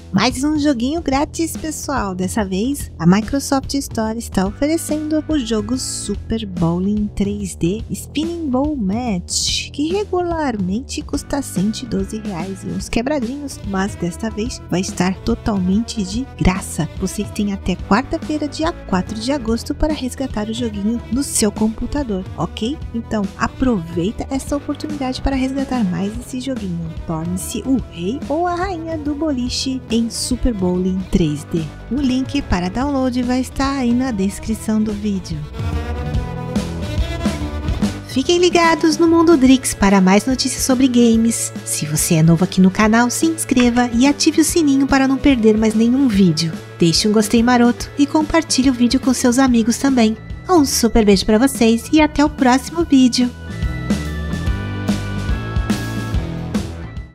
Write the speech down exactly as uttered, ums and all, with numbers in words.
Mais um joguinho grátis, pessoal. Dessa vez, a Microsoft Store está oferecendo o jogo Super Bowling três D Spinning Ball Match, que regularmente custa cento e doze reais e uns quebradinhos, mas desta vez vai estar totalmente de graça. Você tem até quarta-feira, dia quatro de agosto, para resgatar o joguinho no seu computador, ok? Então aproveita essa oportunidade para resgatar mais esse joguinho. Torne-se o rei ou a rainha do boliche em Super Bowling três D. O link para download vai estar aí na descrição do vídeo. Fiquem ligados no Mundo Drix para mais notícias sobre games. Se você é novo aqui no canal, se inscreva e ative o sininho para não perder mais nenhum vídeo. Deixe um gostei maroto e compartilhe o vídeo com seus amigos também. Um super beijo para vocês e até o próximo vídeo.